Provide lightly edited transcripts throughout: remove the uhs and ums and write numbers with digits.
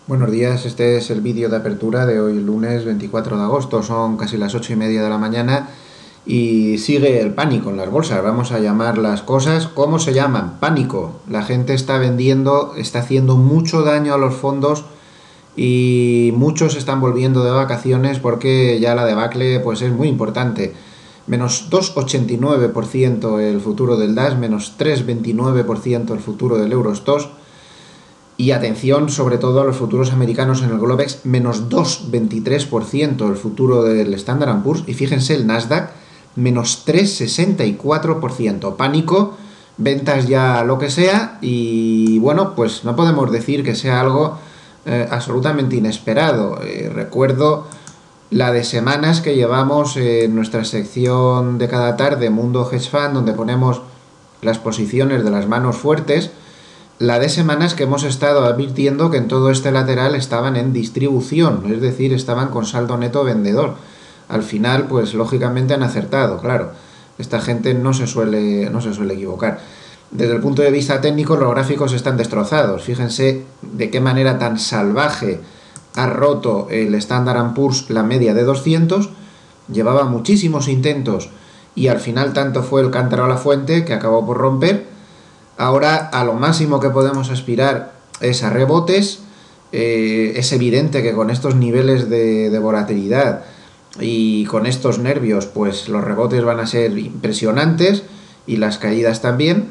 Buenos días, este es el vídeo de apertura de hoy, lunes 24 de agosto, son casi las 8:30 de la mañana y sigue el pánico en las bolsas. Vamos a llamar las cosas como se llaman, pánico. La gente está vendiendo, está haciendo mucho daño a los fondos y muchos están volviendo de vacaciones porque ya la debacle pues es muy importante. Menos 2,89% el futuro del DAX, menos 3,29% el futuro del Eurostoxx. Y atención sobre todo a los futuros americanos en el Globex, menos 2,23% el futuro del Standard & Poor's, y fíjense el Nasdaq, menos 3,64%. Pánico, ventas ya lo que sea, y bueno, pues no podemos decir que sea algo absolutamente inesperado. Recuerdo la de semanas que llevamos en nuestra sección de cada tarde, Mundo Hedge Fund, donde ponemos las posiciones de las manos fuertes. La de semanas que hemos estado advirtiendo que en todo este lateral estaban en distribución, es decir, estaban con saldo neto vendedor. Al final, pues lógicamente han acertado, claro. Esta gente no se suele equivocar. Desde el punto de vista técnico, los gráficos están destrozados. Fíjense de qué manera tan salvaje ha roto el Standard & Poor's la media de 200. Llevaba muchísimos intentos y al final tanto fue el cántaro a la fuente que acabó por romper. Ahora a lo máximo que podemos aspirar es a rebotes. Es evidente que con estos niveles de volatilidad y con estos nervios, pues los rebotes van a ser impresionantes y las caídas también.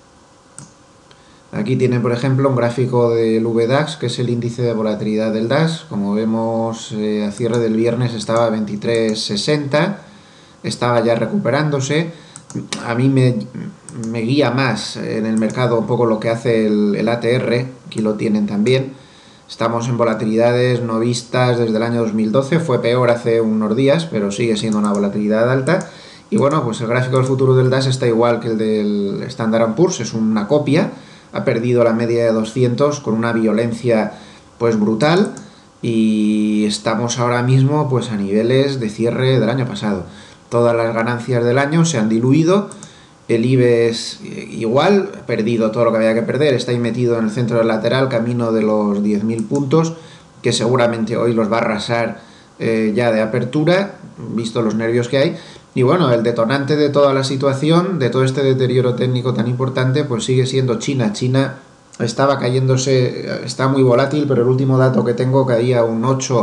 Aquí tienen, por ejemplo, un gráfico del VDAX, que es el índice de volatilidad del DAX. Como vemos, a cierre del viernes estaba a 23,60, estaba ya recuperándose. A mí me guía más en el mercado un poco lo que hace el ATR, aquí lo tienen también. Estamos en volatilidades no vistas desde el año 2012, fue peor hace unos días, pero sigue siendo una volatilidad alta. Y bueno, pues el gráfico del futuro del DAX está igual que el del Standard & Poor's, es una copia, ha perdido la media de 200 con una violencia pues brutal y estamos ahora mismo pues a niveles de cierre del año pasado. Todas las ganancias del año se han diluido, el IBEX igual, ha perdido todo lo que había que perder, está ahí metido en el centro del lateral, camino de los 10.000 puntos, que seguramente hoy los va a arrasar ya de apertura, visto los nervios que hay. Y bueno, el detonante de toda la situación, de todo este deterioro técnico tan importante, pues sigue siendo China. China estaba cayéndose, está muy volátil, pero el último dato que tengo caía un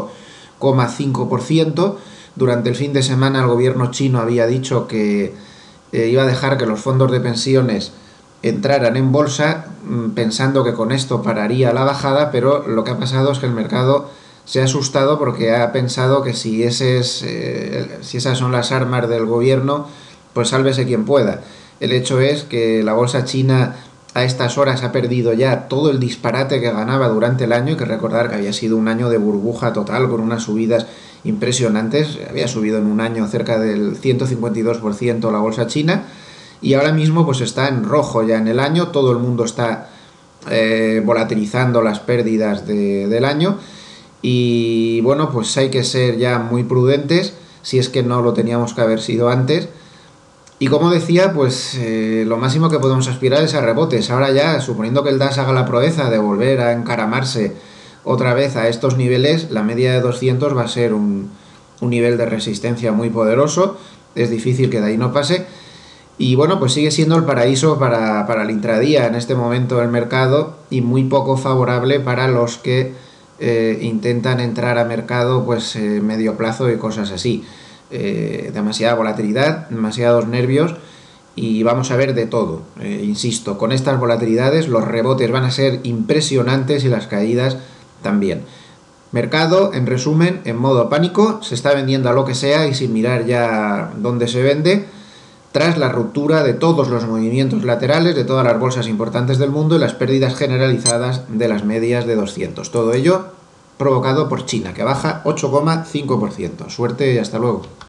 8,5%. Durante el fin de semana el gobierno chino había dicho que iba a dejar que los fondos de pensiones entraran en bolsa, pensando que con esto pararía la bajada, pero lo que ha pasado es que el mercado se ha asustado porque ha pensado que si esas son las armas del gobierno, pues sálvese quien pueda. El hecho es que la bolsa china a estas horas ha perdido ya todo el disparate que ganaba durante el año. Hay que recordar que había sido un año de burbuja total con unas subidas impresionantes. Había subido en un año cerca del 152% la bolsa china y ahora mismo pues está en rojo ya en el año. Todo el mundo está volatilizando las pérdidas del año y bueno, pues hay que ser ya muy prudentes si es que no lo teníamos que haber sido antes. Y como decía, pues lo máximo que podemos aspirar es a rebotes. Ahora ya, suponiendo que el DAX haga la proeza de volver a encaramarse otra vez a estos niveles, la media de 200 va a ser un nivel de resistencia muy poderoso. Es difícil que de ahí no pase. Y bueno, pues sigue siendo el paraíso para el intradía en este momento del mercado y muy poco favorable para los que intentan entrar a mercado pues medio plazo y cosas así. Demasiada volatilidad, demasiados nervios y vamos a ver de todo. Insisto, con estas volatilidades los rebotes van a ser impresionantes y las caídas también. Mercado, en resumen, en modo pánico, se está vendiendo a lo que sea y sin mirar ya dónde se vende, tras la ruptura de todos los movimientos laterales de todas las bolsas importantes del mundo y las pérdidas generalizadas de las medias de 200. Todo ello provocado por China, que baja 8,5%. Suerte y hasta luego.